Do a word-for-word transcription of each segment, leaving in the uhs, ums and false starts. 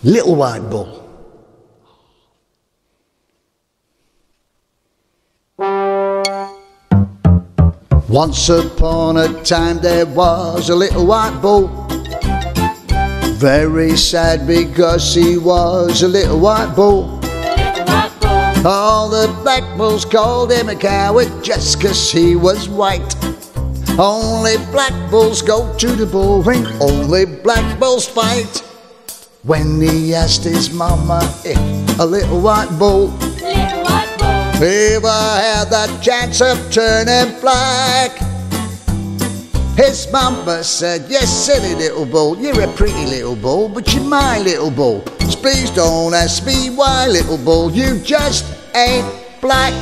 Little White Bull. Once upon a time there was a little white bull, very sad because he was a little white bull. Little white bull. All the black bulls called him a coward just 'cause he was white. Only black bulls go to the bull ring, only black bulls fight. When he asked his mama if a little white bull Little white bull. ever had the chance of turning black, his mama said, yes, silly little bull, you're a pretty little bull, but you're my little bull. So please don't ask me why, little bull, you just ain't black.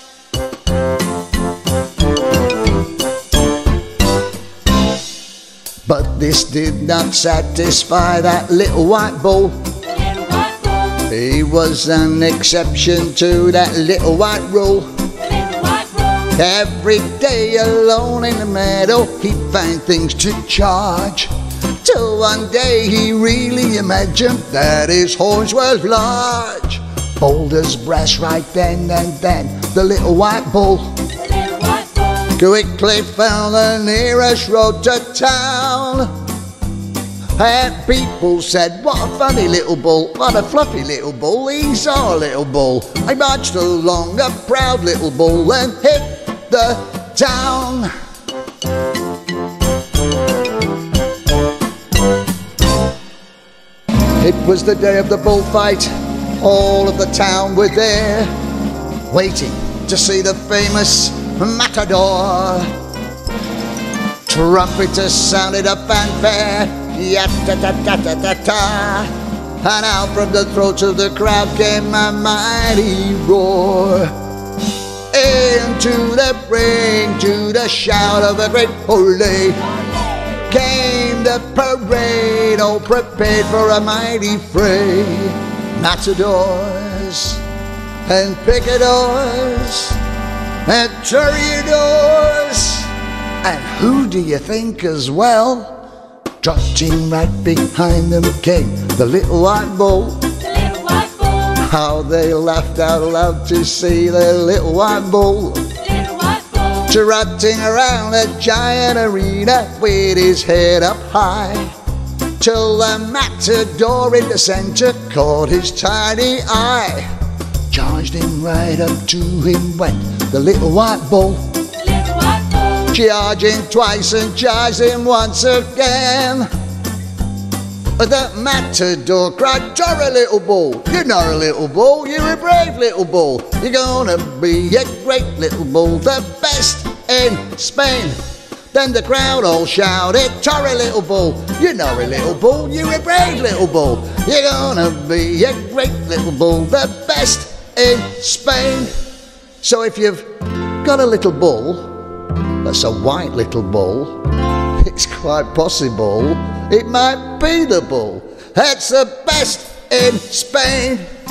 But this did not satisfy that little white bull. Little white bull. He was an exception to that little white rule. Little white bull. Every day alone in the meadow he'd find things to charge, till one day he really imagined that his horns were large. Bold as brass right then and then, the little white bull Little white bull. quickly found the nearest road to town. And people said, what a funny little bull, what a fluffy little bull, he's our little bull. I marched along, a proud little bull, and hit the town. It was the day of the bullfight, all of the town were there, waiting to see the famous matador. Trumpeters sounded a fanfare, yat-ta-ta-ta-ta-ta-ta, and out from the throats of the crowd came a mighty roar. Into the ring, to the shout of a great ole, came the parade, all prepared for a mighty fray. Matadors and picadors and toreadors, and who do you think as well? Trotting right behind them came the little white bull. Little white bull. How they laughed out loud to see the little white bull Little white bull. trotting around the giant arena with his head up high, till the matador in the center caught his tiny eye. Charged him right up to him went the little white bull, Little white bull. charging twice and charged him once again. The matador cried, you're a little bull, you're not a little bull, you're a brave little bull, you're gonna be a great little bull, the best in Spain. Then the crowd all shouted, you're a little bull, you're not a little bull, you're a brave little bull, you're gonna be a great little bull, the best in Spain. So if you've got a little bull that's a white little bull, it's quite possible it might be the bull that's the best in Spain.